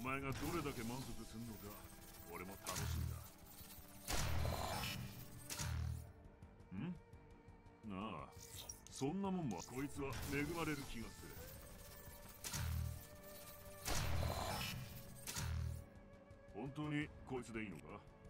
前がどれだけ満足するのか俺も楽しみだ。なあ、そんなもんもこいつは恵まれる気がする。本当にこいつでいいのか？